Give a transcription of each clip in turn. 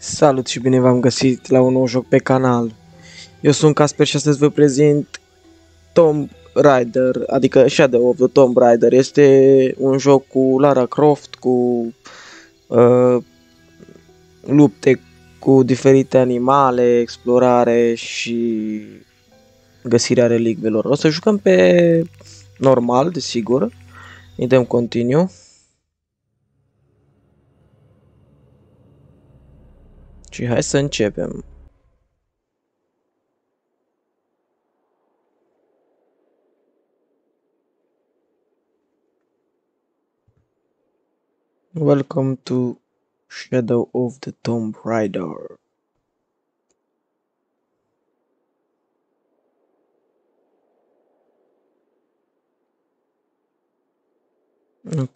Salut și bine v-am găsit la un nou joc pe canal. Eu sunt Casper și astăzi vă prezint Tomb Raider, adică Shadow of the Tomb Raider. Este un joc cu Lara Croft, cu lupte cu diferite animale, explorare și găsirea relicvelor. O să jucăm pe normal, desigur. Îi dăm continue. Și hai să începem. Welcome to Shadow of the Tomb Raider. Ok.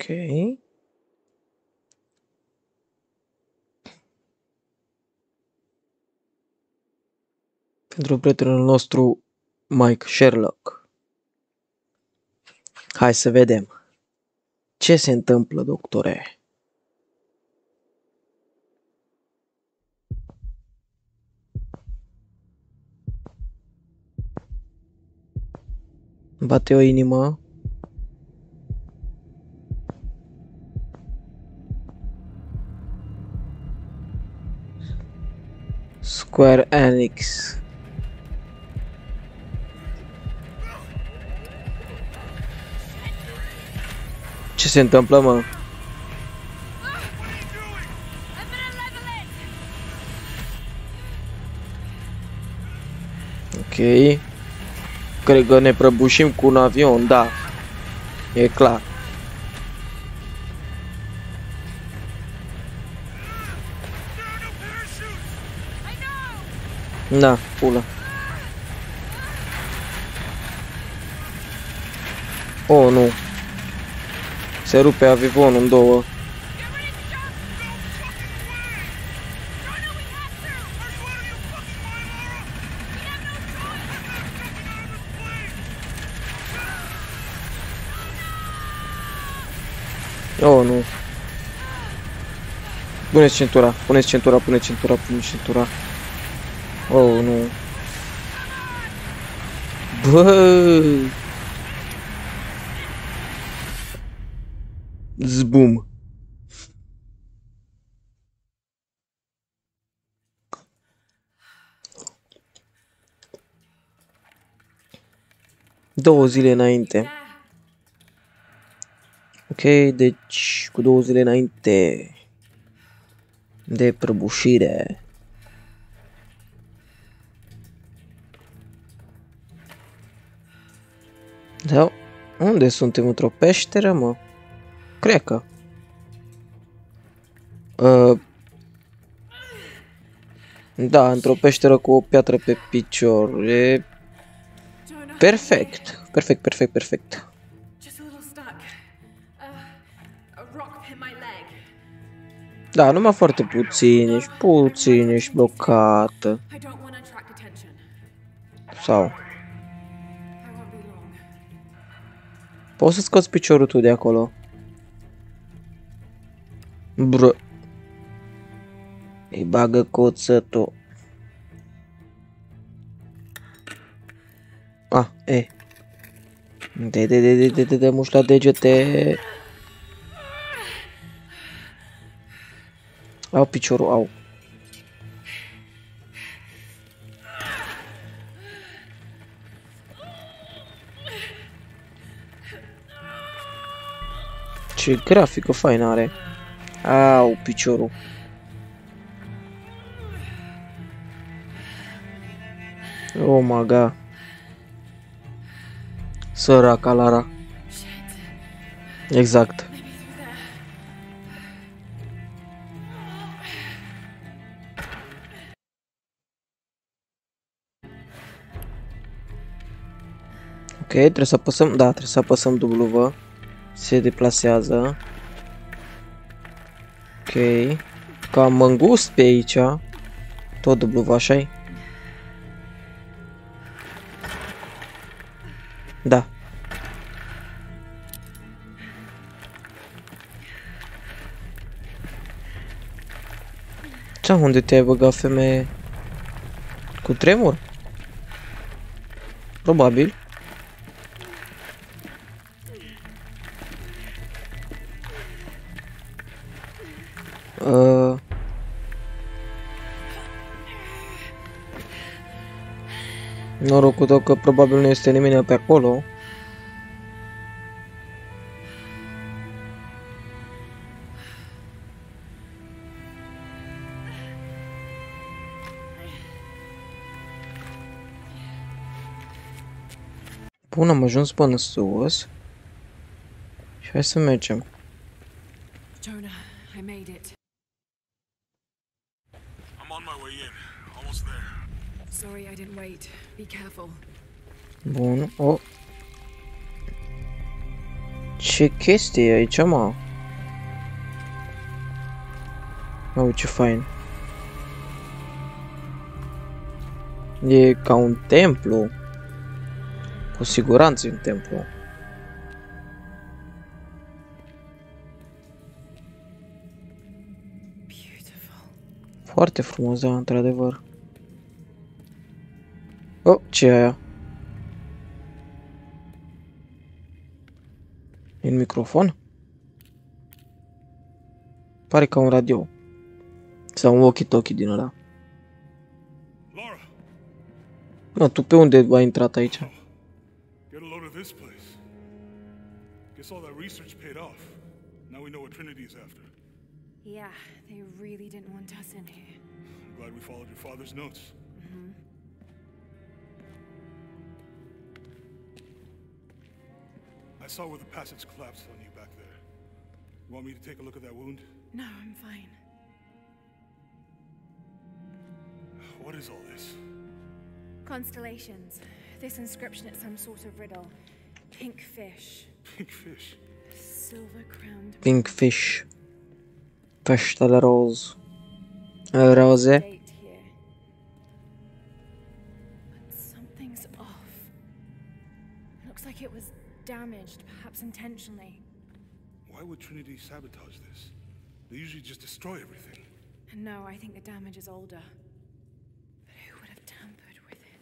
Pentru prietenul nostru Mike Sherlock. Hai să vedem. Ce se întâmplă, doctore? Bate o inimă. Square Enix. Ce se întâmplă, mă? Ok. Cred că ne prăbușim cu un avion, da. E clar. Da, pula. Oh, nu. Se rupe avionul în două. Oh, nu. Puneți centura, puneți centura, puneți centura, puneți centura. Oh, nu. Bă! Zbum. Două zile înainte. Ok, deci cu 2 zile înainte de prăbușire. Da, unde suntem? Într-o peșteră, mă? Cred că. Da, într-o peșteră cu o piatră pe picior. E perfect. Perfect, perfect, perfect. Da, numai foarte puțin ești blocată. Sau poți să scoți piciorul tu de acolo? Bră. Îi bagă coțătul. Ah, e. De muș la degete. Au piciorul, au. Ce grafică faină are. Au, piciorul. Oh my god. Săraca Lara. Exact. Ok, trebuie să apăsăm, da, trebuie să apăsăm W. Se deplasează. Ok. Cam îngust pe aici. Tot W, așa-i? Da. Ce, unde te-ai băgat, femeie? Cu tremur? Probabil. Norocul tău că probabil nu este nimeni pe acolo. Bun, am ajuns până sus. Și hai să mergem. Jonah, I made it. I'm on my way in. Almost there. Sorry I didn't wait. Be careful. Bun, oh. Ce chestie e aici, mă? Oh, ce fain. E ca un templu. Cu siguranță e un templu. Beautiful. Foarte frumos, da, într-adevăr. Oh, ce e aia? E un microfon? Pare ca un radio. Sau un walkie-talkie din ăla. Laura, Mă, tu pe unde ai intrat aici? get a load of this place. Guess all that research paid off. Now we know what Trinity is after. Yeah, they really didn't want us in here. I'm glad we followed your father's notes. I saw where the passage collapsed on you back there. You want me to take a look at that wound? No, I'm fine. What is all this? Constellations. This inscription is some sort of riddle. Pink fish. Pink fish. Silver-crowned. Pink fish. Peștele roz. Roze. Date here. But something's off. Looks like it was damaged, perhaps intentionally. Why would Trinity sabotage this? They usually just destroy everything. And no, I think the damage is older. But who would have tampered with it?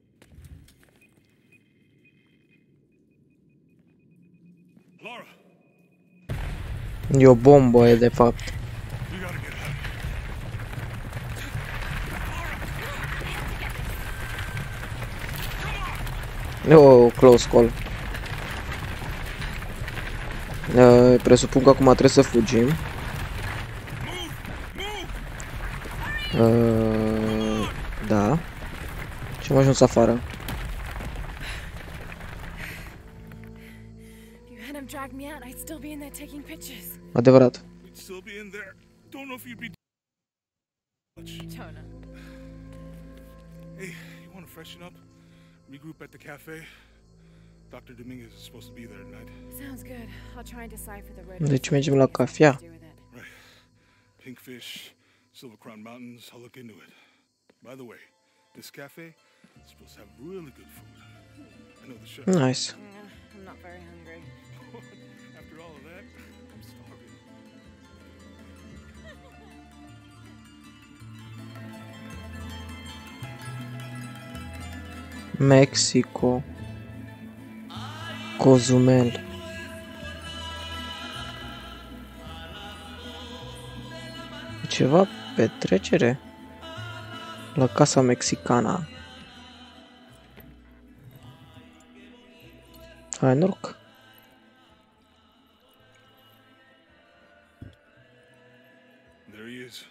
Laura, E o bombă, e de fapt. we gotta get out. Oh, close call. Presupun că acum trebuie să fugim. Da. Și am ajuns afară. If you hadn't dragged me out, I'd still be in there taking pictures. Adevărat. We'd still be in there. Don't know if you'd be much. Jonah. Hey, you want to freshen up? Regroup at the cafe? Dr. Dominguez is supposed to be there tonight. Sounds good. I'll try and decipher the riddle. Deci mergem la cafea. Right. Pink fish, Silver Crown Mountains, I'll look into it. By the way, this cafe is supposed to have really good food. I know the chef. Nice. I'm not very hungry. After all of that, I'm starving. Mexico. Cozumel. Ceva petrecere? La Casa Mexicana. Hai, noroc. There he is.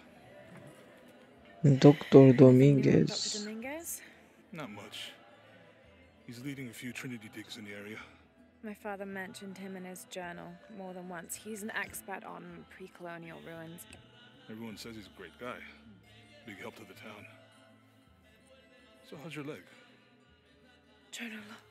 Dr. Dr. Dominguez. Dominguez? Not much. He's leading a few Trinity digs in the area. My father mentioned him in his journal more than once. He's an expert on pre-colonial ruins. Everyone says he's a great guy. Big help to the town. So how's your leg? Jonah, look.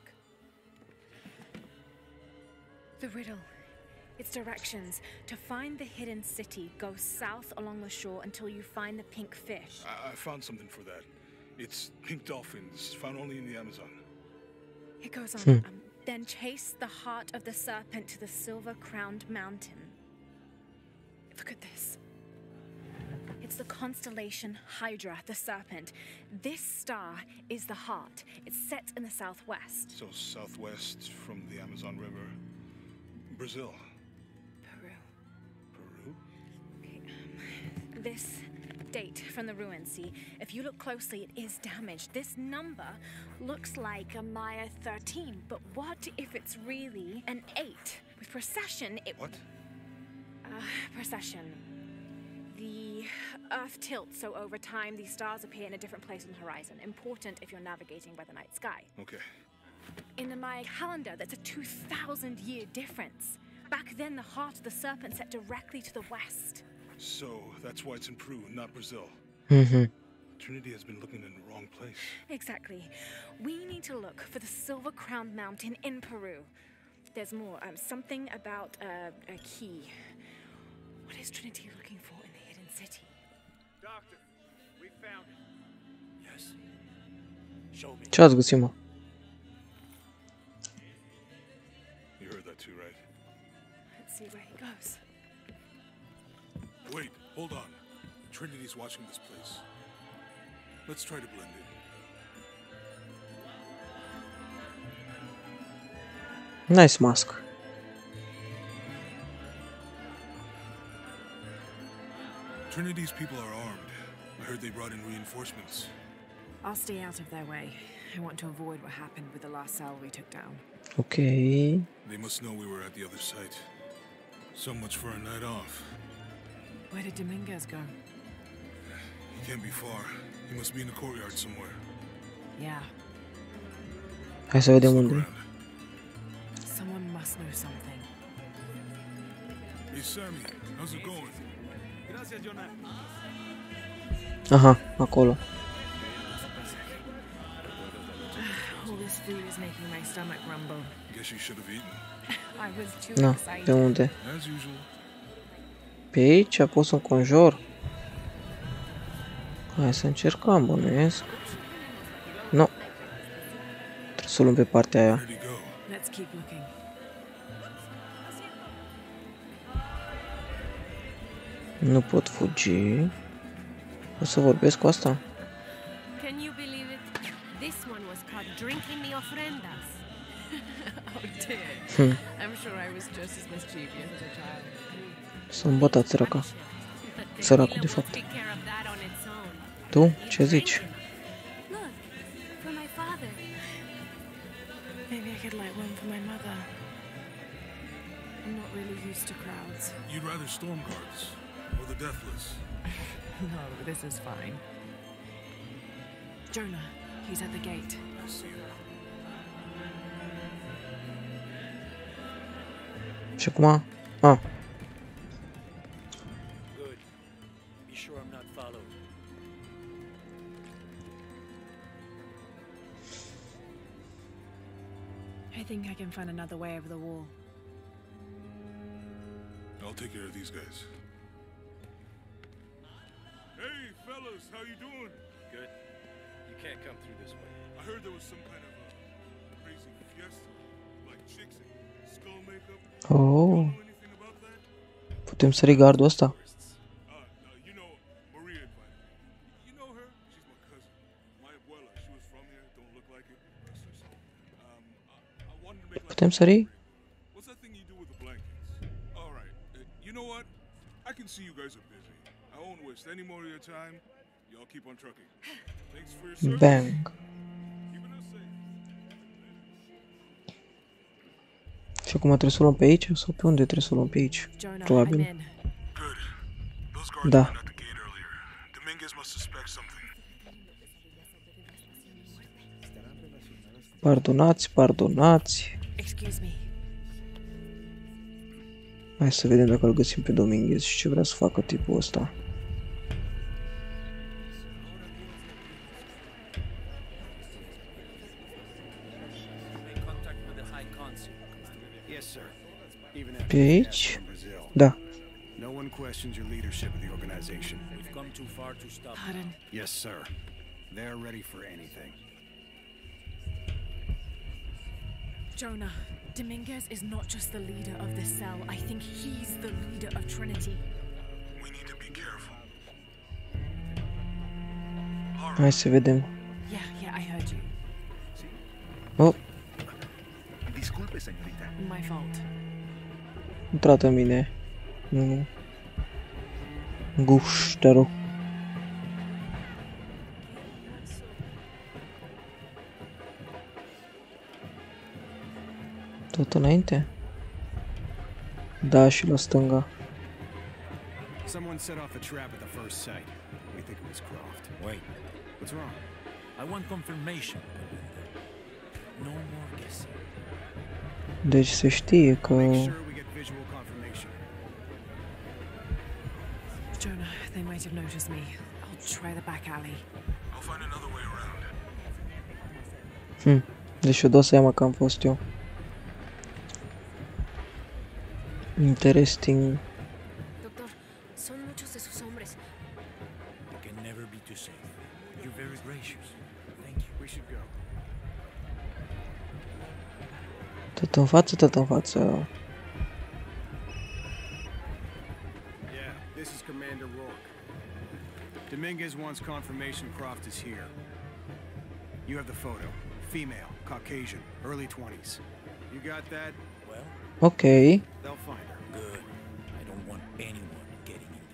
The riddle. Its directions. To find the hidden city, go south along the shore until you find the pink fish. I found something for that. It's pink dolphins, found only in the Amazon. It goes on. Then chase the heart of the serpent to the silver-crowned mountain. Look at this. It It's the constellation Hydra, the serpent. This star is the heart. It's set in the southwest. So southwest from the Amazon River. Brazil. Peru. Peru? Okay, this date from the ruins, see? If you look closely, it is damaged. This number looks like a Maya 13, but what if it's really an 8? With precession, it... What? Precession. The Earth tilts, so over time, these stars appear in a different place on the horizon. Important if you're navigating by the night sky. Okay. In the Maya calendar, that's a 2,000-year difference. Back then, the heart of the serpent set directly to the west. So that's why it's in Peru, not Brazil. Mhm. Trinity has been looking in the wrong place. Exactly. We need to look for the Silver Crown Mountain in Peru. There's more. Something about a key. What is Trinity looking for in the hidden city? Doctor, we found it. Yes. Show me. Ce ați găsit, mă? You heard that too, right? Let's see where he goes. Wait, hold on. Trinity's watching this place. Let's try to blend in. Nice mask. Trinity's people are armed. I heard they brought in reinforcements. I'll stay out of their way. I want to avoid what happened with the last cell we took down. Ok. They must know we were at the other site. So much for a night off. Where did Dominguez go? He can't be far. He must be in the courtyard somewhere. Yeah, Hai să vedem Let's look unde. around. someone must know something. Hey Sammy, how's it going? Gracias, Jonah. Aha, acolo. All this food is making my stomach rumble. Guess you should have eaten. I was too Na, excited. de unde? As usual. Pe aici pot să înconjur. Hai să încercăm, bănuiesc. Nu. Trebuie să o luăm pe partea aia. Where'd he go? Let's keep looking. Nu pot fugi. O să vorbesc cu asta? Can you believe it? This one was caught drinking the ofrendas. Oh dear. I'm sure I was just as mischievous as a child. Să-mi bătați săraca. But Săracul, tequila de will fapt. take care of that on its own. Tu? He Ce zici? drank it. Look, for my father. Maybe I could light one for my mother. I'm not really used to crowds. You'd rather storm guards or the deathless? No, this is fine. Jonah, he's at the gate. I see him. Și acum? Ah, Good. Be sure I'm not followed. I think I can find another way over the wall. I'll take care of these guys. Hey, fellas, how you doing? Good. You can't come through this way. I heard there was some kind of a crazy fiesta, like chicks in skull makeup. oh, Know anything about that? putem sări gardul ăsta? You know, Maria invited me. You know her? She's my cousin. My abuela, she was from here. Don't look like it. Rest her soul. I wanted to make like Putem sări? What's that thing you do with the blankets? All right. You know what? I can see you guys are busy. I won't waste any more of your time. Y'all keep on trucking. Thanks for your service. Bang. Keeping us safe. Și acum trebuie să o luăm pe aici? Sau pe unde trebuie să o luăm pe aici? Jonah, Probabil. I'm in. Good. Those guards Da. were at the gate earlier. Dominguez must suspect something. Pardonați, pardonați. Excuse me. Hai să vedem dacă îl găsim pe Dominguez și ce vrea să facă tipul ăsta. Make contact with the High Consul. Yes, sir. Even after Pe the aici? attack from Brazil, Da. no one questions your leadership of the organization. We've come too far to stop. Pardon. Yes, sir. They're ready for anything. Jonah, Dominguez is not just the leader of this cell. I think he's the leader of Trinity. We need to be careful. Hai să vedem. Yeah, I heard you. Oh, Disculpe, señorita. My fault. nu trată mine. Nu. Gușterul. Tot înainte? Da, și la stânga. Someone set off a trap at the first site. We think it was Croft. Wait, What's wrong? I want confirmation, Commander. No more guessing. Deci se știe că... Make sure we get visual confirmation. Jonah, they might have noticed me. I'll try the back alley. I'll find another way around. Deci eu dau seama că am fost eu. Interesting. Doctor, son muchos de sus hombres. You can never be too safe. You're very gracious. Thank you. We should go. Tot în față, tot în față. Yeah, this is Commander Rourke. Dominguez wants confirmation Croft is here. You have the photo. Female, Caucasian, early 20s. You got that? Well, Ok. They'll find her. good. I don't want anyone getting in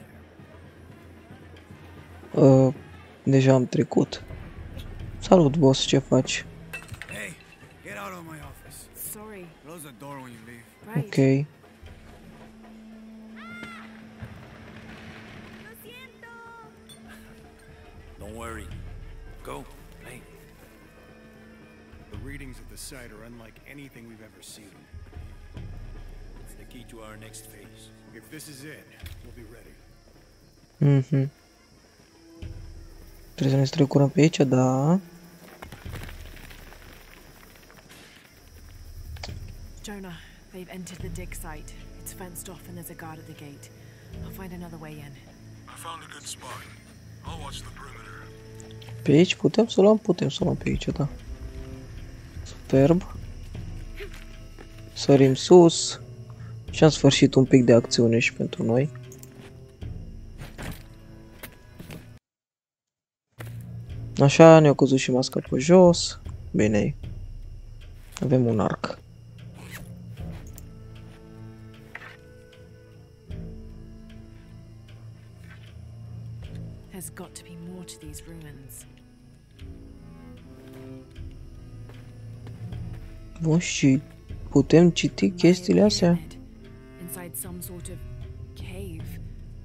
there. Deja am trecut. Salut, boss, ce faci? Hey, get out of my office. Sorry. Close the door when you leave. Right. Ok. Don't worry. Go. Hey, The readings at the site are unlike anything we've ever seen. it's the key to our next phase. If this is it, we'll be ready. Mhm. Trebuie să ne strecurăm pe aici, da. Jonah, they've entered the dig site. It's fenced off and there's a guard at the gate. I'll find another way in. I found a good spot. I'll watch the perimeter. Pe aici putem să o luăm? Putem să o luăm pe aici, da. Superb. Sărim sus. Și am sfârșit un pic de acțiune și pentru noi. Așa, ne-au căzut și masca pe jos. Bine. Avem un arc. There's got to be more to these ruins. Bun, și putem citi chestiile astea? Inside some sort of cave.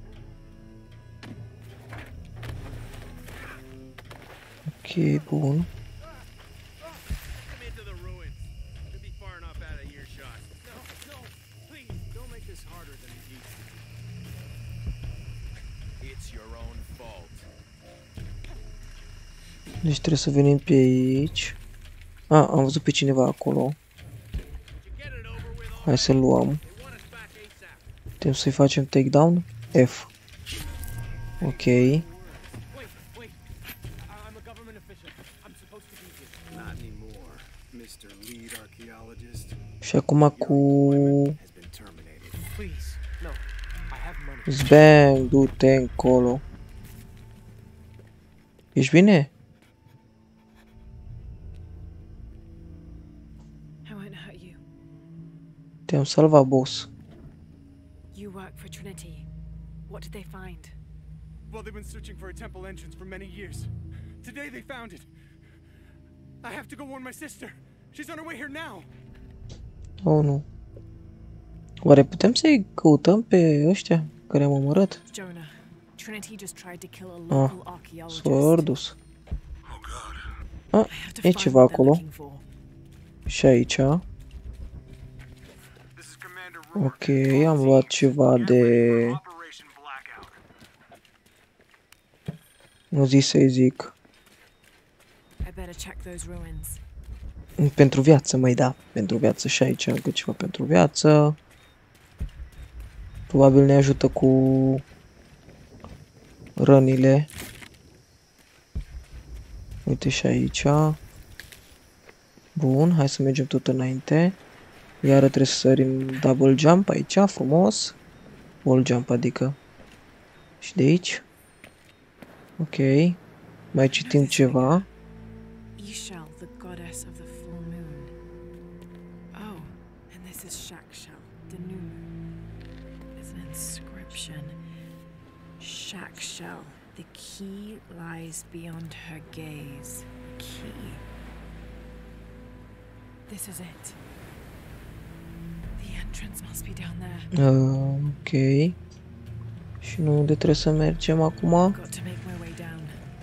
Ok, bun. Come into the ruins. Should be far enough out of earshot. No, please, don't make this harder than it needs to be. It's your own fault. Deci trebuie să venim pe aici. Ah, am văzut pe cineva acolo. Hai să-l luăm. Putem să-i facem takedown? F. Ok. Wait, I'm a government official. I'm supposed to be here. Not anymore, Mr. Lead Archaeologist. Și acum cu... Has been terminated. Please, no. I have money. Zbang, du-te încolo. Ești bine? I won't hurt you. Te-am salvat, boss. You work for Trinity. What did they find? Well, they've been searching for a temple entrance for many years. Today they found it. I have to go warn my sister. She's on her way here now. Oh, nu. Oare putem să-i căutăm pe ăștia care am omorât? Jonah, Trinity just tried to kill a local archaeologist. S-au dus. Oh God. Ah, I have to e find ceva what they're acolo. looking for. Și aici. This is Commander Rourke. Ok, am luat ceva de... Operation Blackout. Nu zi să-i zic. I better check those ruins. Pentru viață, mai da. Pentru viață și aici încă ceva pentru viață. Probabil ne ajută cu rănile. Uite și aici. Bun, hai să mergem tot înainte. Iar trebuie să sărim double jump aici, frumos. Wall jump, adică. Și de aici. Ok. Mai citim ceva. Ishel, the goddess of the full moon. Oh, and this is Shakshel, the new moon. There's an inscription. Shakshel, the key lies beyond her gaze. Key. This is it. The entrance must be down there. Ok. Și nu unde trebuie să mergem acum? Got to make my way down.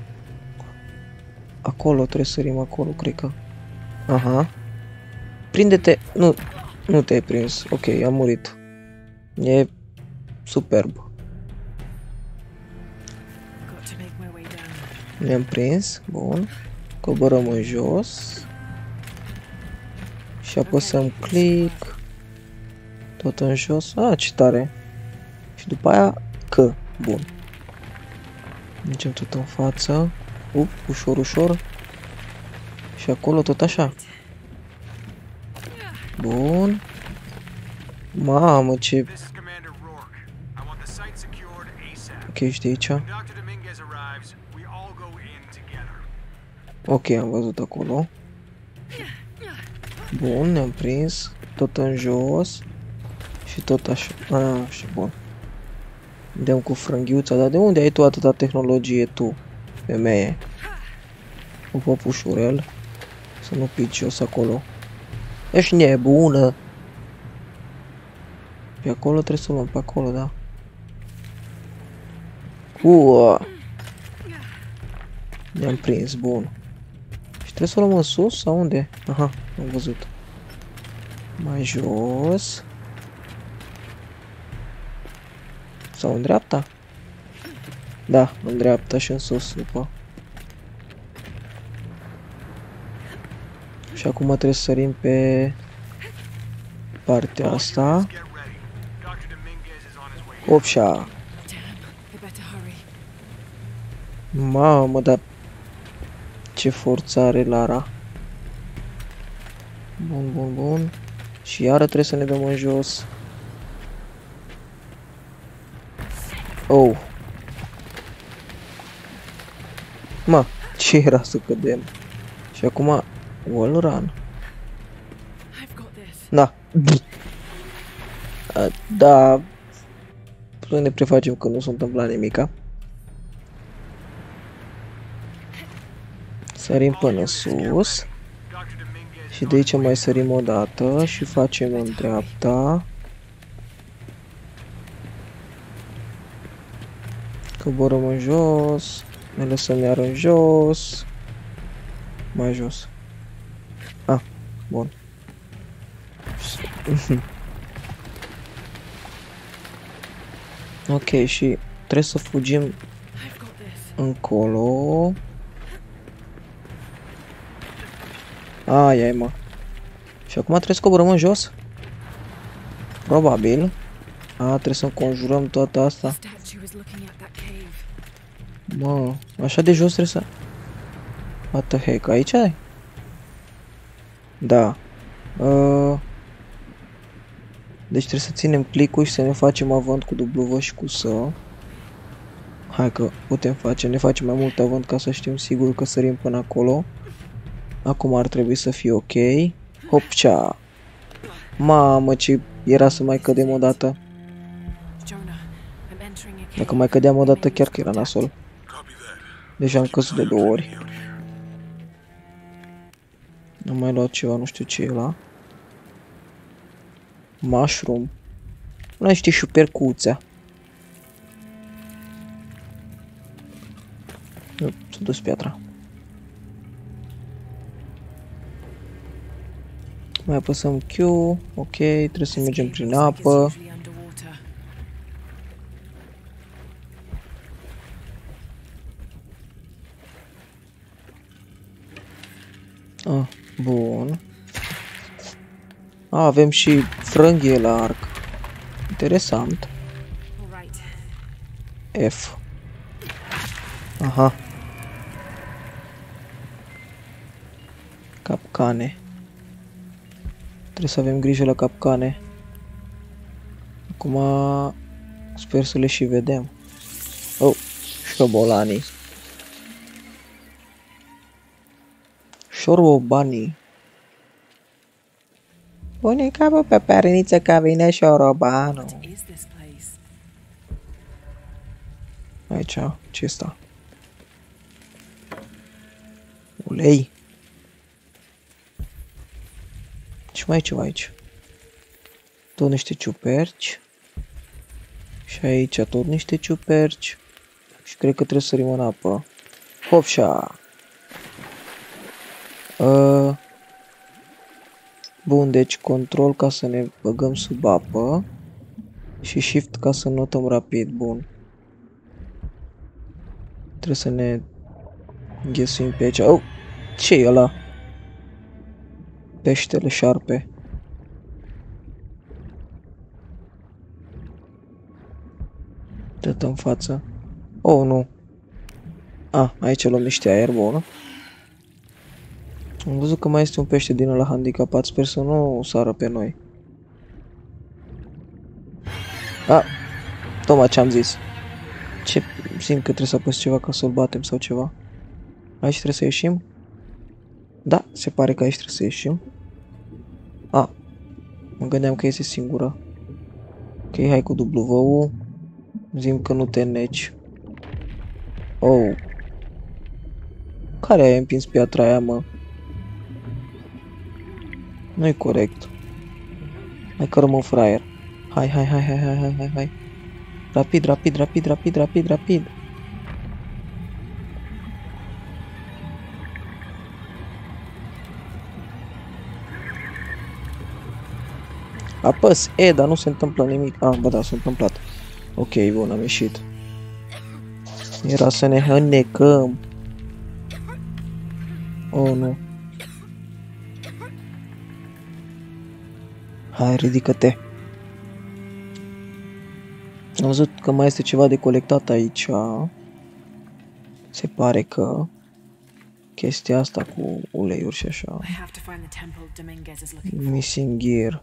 Acolo trebuie să sărim acolo, cred că. Aha. Prinde-te. Nu. Nu te-ai prins. Ok, am murit. E superb. Got to make my way down. Ne-am prins. Bun. Coborăm în jos. Și apăsăm click. Tot în jos. Ah, ce tare. Și după aia că. Bun. Mergem tot în față. Ușor, ușor. Și acolo tot așa. Bun. Mamă, ce... This is Commander Rourke. I want the site secured ASAP. Ok, ești aici. When Dr. Dominguez arrives, we all go in together. Ok, am văzut acolo. Bun, ne-am prins. Tot în jos. Și tot așa. Ah, și bun. Dăm cu frânghiuța. Dar de unde ai tu atâta tehnologie, tu, femeie? O păpușurel. Să nu pici jos acolo. Ești nebună. Pe acolo trebuie să luăm, pe acolo, da. Ne-am prins, bun. Și trebuie să o luăm în sus sau unde? Aha, am văzut. Mai jos. Sau în dreapta? Da, în dreapta și în sus după. Și acum trebuie să sărim pe partea asta. Opșa. Damn, I better hurry. Mamă, dar ce forță are Lara. Bun, bun, bun. Și iară trebuie să ne dăm în jos. Oh. Mă, ce era să cădem? Și acum wall run. I've got this. Da. Da. Să ne prefacem că nu s-a întâmplat nimica. Sărim până sus. Și de aici mai sărim o dată și facem în dreapta. Coborăm în jos. Ne lăsăm iar în jos. Mai jos. Ah, bun. Ok, și trebuie să fugim I've got this. încolo. Ai, mă. Și acum trebuie să coborăm în jos? Probabil. Trebuie să înconjurăm toată asta. Statue is looking at that cave. Mă, așa de jos trebuie să... What the heck, aici ai? Da. Deci trebuie să ținem click-ul și să ne facem avânt cu W și cu S. Hai că putem face, ne facem mai mult avânt ca să știm sigur că sărim până acolo. Acum ar trebui să fie ok. Hopcea! Mamă, ce era să mai cădem o dată. Jonah, I'm entering a cave. Dacă mai cădeam o dată chiar că era nasol. Copy that. Deja am căzut de 2 ori. Am mai luat ceva, nu știu ce e ăla. Mushroom. Nu știi șupercuța. S-a dus piatra. Mai apăsăm Q. Ok, trebuie să mergem prin apă. Ah, bun. Avem și frânghie la arc. Interesant. F. Aha. Capcane. Trebuie să avem grijă la capcane. Acum sper să le și vedem. Oh, șobolanii. Șorobanii. Bunica, bă, pe periniță că vine șorobanul. What is this place? Aici, ce sta? Ulei. Și mai e ceva aici. Tot niște ciuperci. Și aici tot niște ciuperci. Și cred că trebuie să sărim în apă. Hopșa! Bun, deci control ca să ne băgăm sub apă. Și shift ca să notăm rapid. Bun. Trebuie să ne înghesuim pe aici. Oh! Ce-i ăla? Peștele șarpe. Dă-te în față. Oh, nu. Ah, aici luăm niște aer, bun. Am văzut că mai este un pește din ăla handicapat. Sper să nu sară pe noi. Ah, tocmai ce-am zis. Ce simt că trebuie să apăs ceva ca să-l batem sau ceva. Aici trebuie să ieșim? Da, se pare că aici trebuie să ieșim. Ah, mă gândeam că este singura. Ok, hai cu W. Zim că nu te neci. Oh. Care ai împins piatra aia, mă? Nu-i corect. Hai că rămân fraier. Hai. Rapid. Apăs E, dar nu se întâmplă nimic. Ah, bă, da, s-a întâmplat. Ok, bun, am ieșit. Era să ne înnecăm. Oh, nu. Hai, ridică-te. Am văzut că mai este ceva de colectat aici. Se pare că chestia asta cu uleiuri și așa. Missing gear.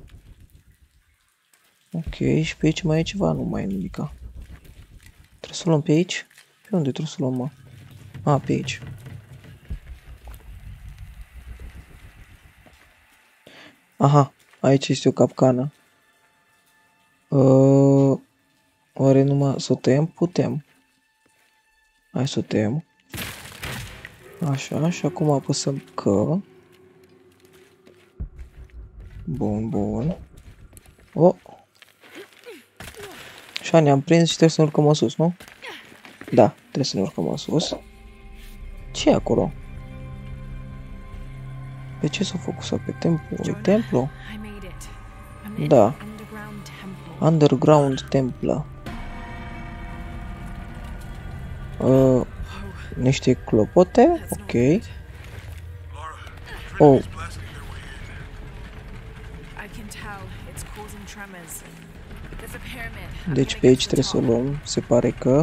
Ok, și pe aici mai e ceva, nu mai e nimica. Trebuie să o luăm pe aici? Pe unde trebuie să o luăm, mă? Ah, pe aici. Aha, aici este o capcană. Oare numai să o tăiem? Putem. Hai să o tăiem. Așa, și acum apăsăm că. Bun. Oh. Așa, ne-am prins și trebuie să ne urcăm în sus, nu? Da, trebuie să ne urcăm în sus. Ce e acolo? Pe ce s-a focusat? Pe templu? E templu? Da. Underground templă. Niște clopote? Ok. Oh. Deci pe aici trebuie să o luăm. Se pare că...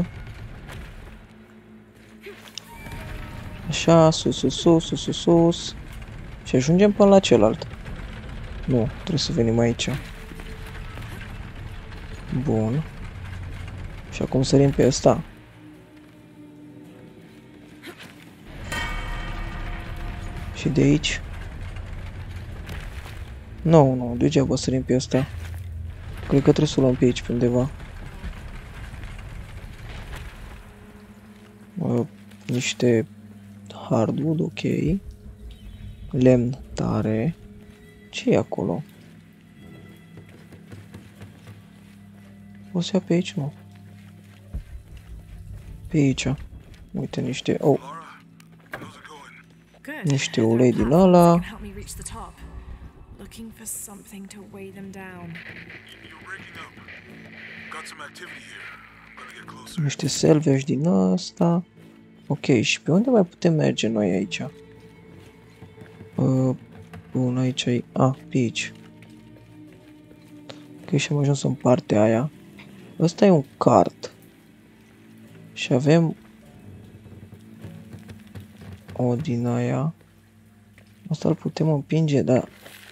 Așa, sus. Și ajungem până la celălalt. Nu, trebuie să venim aici. Bun. Și acum sărim pe ăsta. Și de aici. Nu, degeaba sărim pe ăsta. Cred că trebuie să o luăm pe aici, pe undeva. Niște hardwood, ok. Lemn tare. Ce e acolo? O să ia pe aici, nu? Pe aici. Uite niște... Oh. Niște ulei din ăla. Niște selvești din ăsta. Ok, și pe unde mai putem merge noi aici? Bun, aici e... Ah, pe aici. Ok, și am ajuns în partea aia. Ăsta e un cart. Și avem... O din aia. Asta îl putem împinge, dar...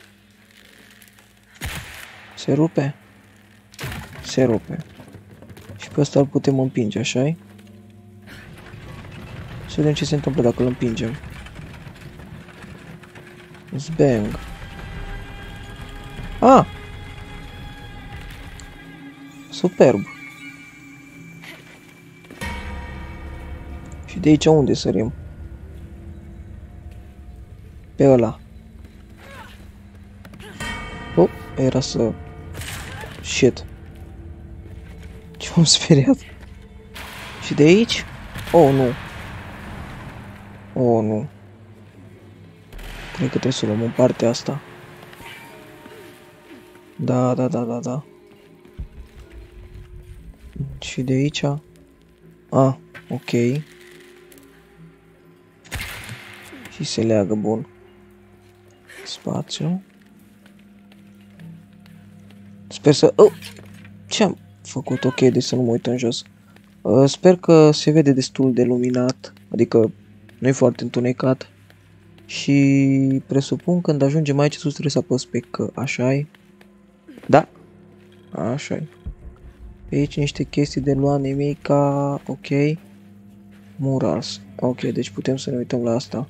Se rupe? Se rupe. Și pe ăsta îl putem împinge, așa-i? Să vedem ce se întâmplă dacă îl împingem. Zbang. Ah! Superb. Și de aici unde sărim? Pe ăla. Oh, era să... Shit. Ce m-am speriat. Și de aici? Oh, nu. Oh, nu. Cred că trebuie să luăm în partea asta. Da, da, da, da, da. Și de aici? Ah, ok. Și se leagă, bun. Spațiu. Sper să... Oh! Ce-am făcut? Ok, deci să nu mă uit în jos. Sper că se vede destul de luminat. Adică nu e foarte întunecat. Și presupun că când ajungem aici sus trebuie să apăs pe că. Așa-i? Da. Așa-i. Pe aici niște chestii de luat, nimica. Ok. Murals. Ok, deci putem să ne uităm la asta.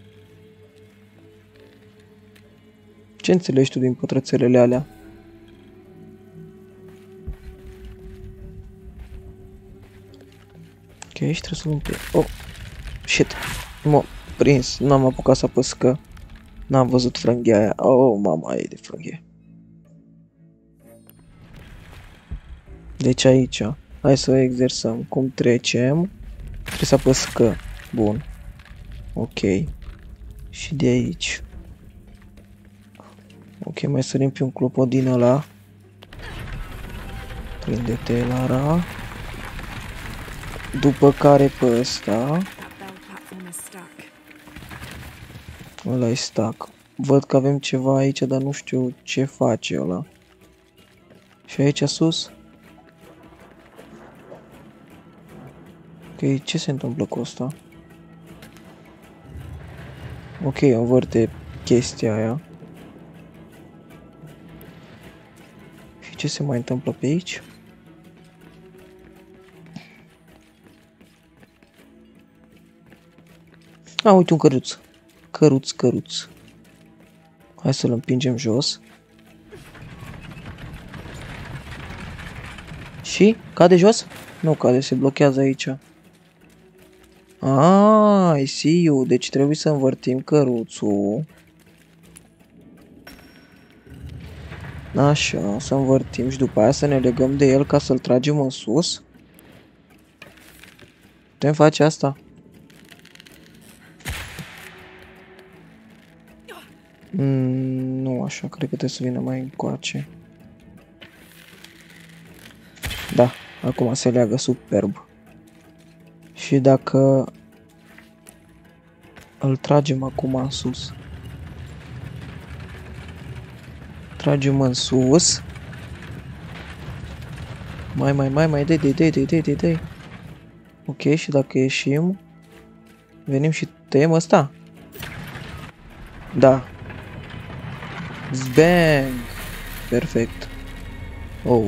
Ce înțelegi tu din pătrățelele alea? Ok, și trebuie să luăm pe... Oh! Shit! M-a prins, n-am apucat să apăs că n-am văzut frânghia aia. Oh, mama, e de frânghie. Deci aici, hai să exersăm. Cum trecem? Trebuie să apăs că. Bun. Ok. Și de aici. Ok, mai sărim pe un clopot ăla. Prinde-te, Lara. După care pe ăsta. Ăla e stuck. Văd că avem ceva aici, dar nu știu ce face ăla. Și aici sus? Ok, ce se întâmplă cu ăsta? Ok, învârte chestia aia. Și ce se mai întâmplă pe aici? A, uite un căruț. Căruț. Hai să-l împingem jos. Și? Cade jos? Nu cade, se blochează aici. Ah, I see you. Deci trebuie să învârtim căruțul. Așa, să învârtim și după aia să ne legăm de el ca să-l tragem în sus. Putem face asta? Nu așa, cred că trebuie să vină mai încoace. Da, acum se leagă superb. Și dacă îl tragem acum în sus. Tragem în sus. Mai, dai. Ok, și dacă ieșim, venim și tăiem ăsta. Da. Zbang! Perfect. Oh.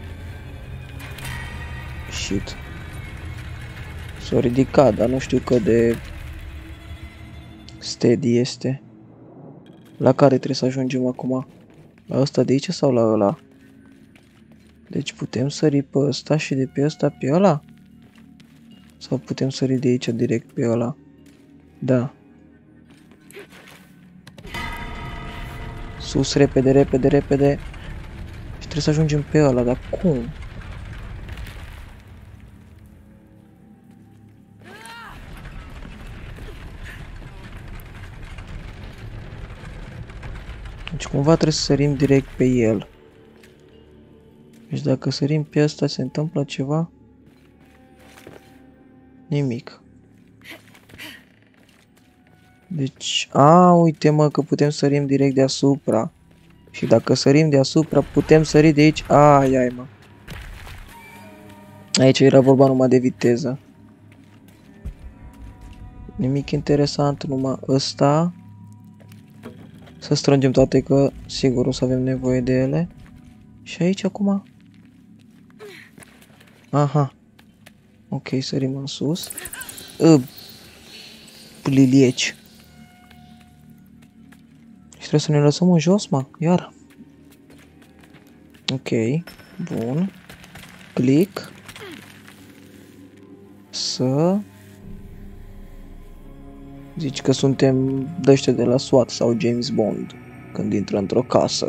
Shit. S-a ridicat, dar nu știu cât de steady este. La care trebuie să ajungem acum? La ăsta de aici sau la ăla? Deci putem sări pe ăsta și de pe ăsta pe ăla? Sau putem sări de aici direct pe ăla? Da. Sus, repede. Și trebuie să ajungem pe ăla, dar cum? Deci cumva trebuie să sărim direct pe el. Deci dacă sărim pe ăsta se întâmplă ceva? Nimic. Deci, uite mă că putem sărim direct deasupra. Și dacă sărim deasupra putem sări de aici. Ai mă. Aici era vorba numai de viteză. Nimic interesant, numai ăsta. Să strângem toate că sigur o să avem nevoie de ele. Și aici acum? Aha. Ok, sărim în sus. Lilieci. trebuie să ne lăsăm în jos, mă, iar. Ok, bun. Click. Să... Zici că suntem dăște de la SWAT sau James Bond când intră într-o casă.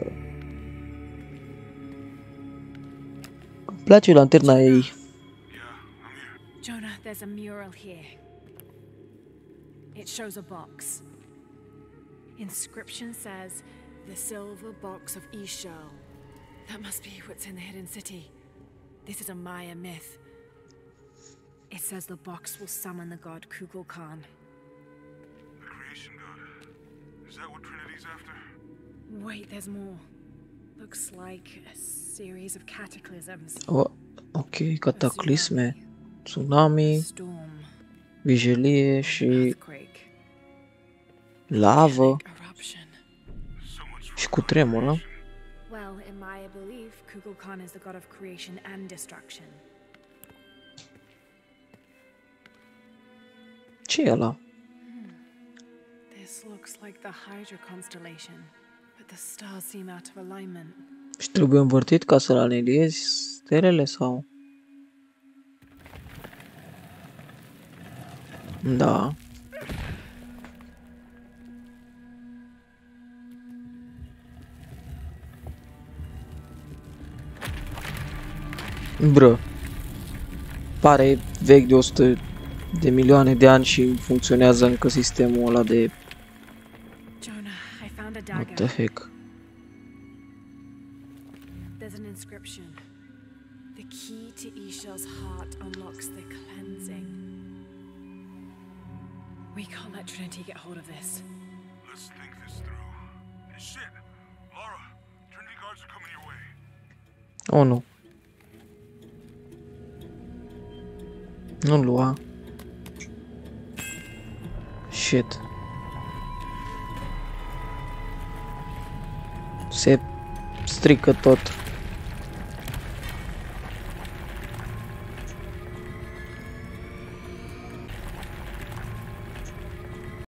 Îmi place lanterna ei. Jonah, there's a mural here. It shows a box. Inscription says, the silver box of Ishal. That must be what's in the hidden city. This is a Maya myth. It says the box will summon the god Kukulkan. The creation god. Is that what Trinity's after? Wait, there's more. Looks like a series of cataclysms. Oh, ok, cataclisme, tsunami, Storm, vijelie și earthquake, lavă eruption. So much for și cu tremură. Well, in Maya belief, Kukulkan is the god of creation and destruction. Ce e ăla? This looks like the Hydra constellation, but the stars seem out of alignment. Și trebuie învârtit ca să-l aniliezi stelele sau? Da. Bră. Pare vechi de 100 de milioane de ani și funcționează încă sistemul ăla de... Jonah, I found a What the dagger. heck? There's an inscription. The key to Ishal's heart unlocks the cleansing. We can't let Trinity get hold of this. Let's think this through. Shit! Laura, Trinity guards are coming your way. Oh, nu. Nu lua. Shit. Se strică tot.